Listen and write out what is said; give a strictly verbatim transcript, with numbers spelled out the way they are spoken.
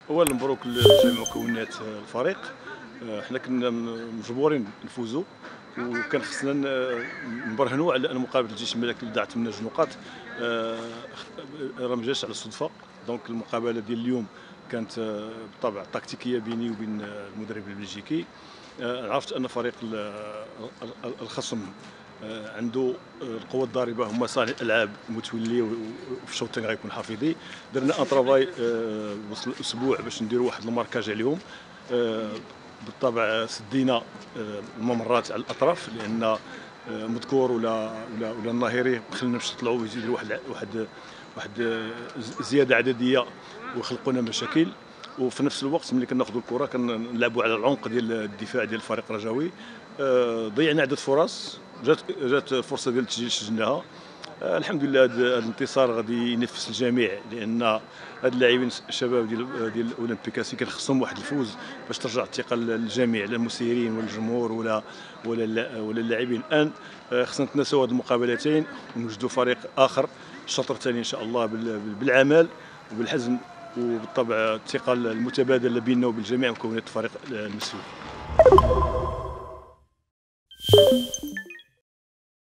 اولا مبروك لجميع مكونات الفريق. حنا كنا مجبورين نفوزوا، وكان خصنا نبرهنوا على ان مقابله الجيش الملكي اللي ضاعت منا جوج نقاط راه ما جاش على الصدفه. دونك المقابله ديال اليوم كانت بالطبع تكتيكيه بيني وبين المدرب البلجيكي. عرفت ان فريق الخصم عنده القوه الضاربه هما صانع الالعاب المتولي، وفي الشوط الثاني غيكون حفيظي. درنا ان طرافاي وصل اسبوع باش نديروا واحد الماركاج عليهم. بالطبع سدينا الممرات على الاطراف، لان مذكور ولا ولا ولا الناهيري خلينا باش يطلعوا ويزيدوا واحد واحد واحد زياده عدديه ويخلقوا لنا مشاكل. وفي نفس الوقت ملي كناخذوا الكره كنلعبوا على العمق ديال الدفاع ديال الفريق الرجاوي. ضيعنا عده فرص، جات جات فرصه ديال التسجيل سجلناها. الحمد لله هذا الانتصار غادي ينفس الجميع، لان هاد اللاعبين الشباب ديال ديال اولمبيكاسي كان خصهم واحد الفوز باش ترجع الثقه للجميع، لا المسيرين ولا الجمهور ولا ولا ولا اللاعبين. الان خصنا نتناسوا هاد المقابلتين ونوجدوا فريق اخر الشطر الثاني ان شاء الله بالعمل وبالحزم وبالطبع الثقه المتبادله بيننا وبين جميع مكونات الفريق المسؤول.